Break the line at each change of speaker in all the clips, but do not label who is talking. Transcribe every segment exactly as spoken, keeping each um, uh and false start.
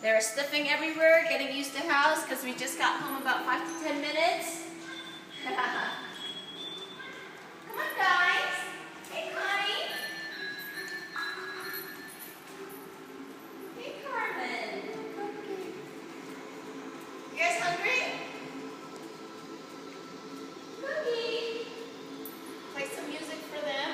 They're sniffing everywhere, getting used to house because we just got home about five to ten minutes. Come on, guys. Hey, Connie. Hey, Carmen. You guys hungry? Cookie. Play some music for them.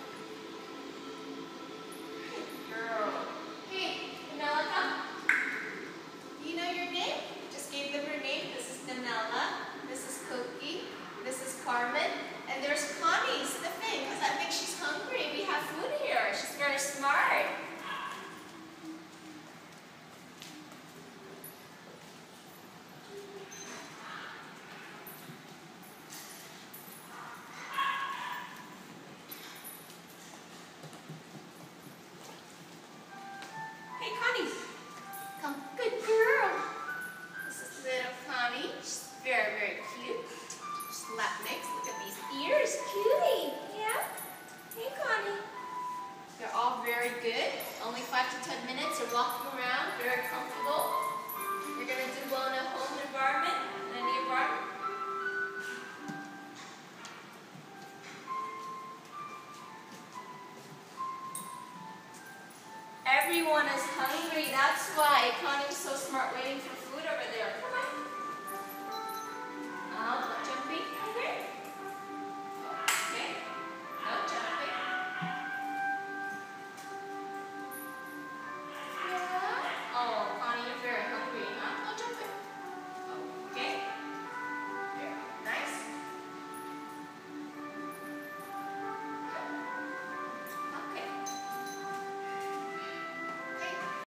Good girl. Hey, Daniella, come. Do you know your name? Just gave them her name. This is Daniella. This is Cookie. This is Carmen. And there's Connie sniffing because I think she's hungry. We have food here. She's very smart. Hey, Connie. Come. Good girl. This is little Connie. She's very, very cute. She's Latinx. Look at these ears. Cutie. Yeah? Hey, Connie. They're all very good. Only five to ten minutes. They're walking around. Very comfortable. You're going to do well in a home environment, in any environment. Everyone is hungry. That's why Connie was so smart waiting for food over there.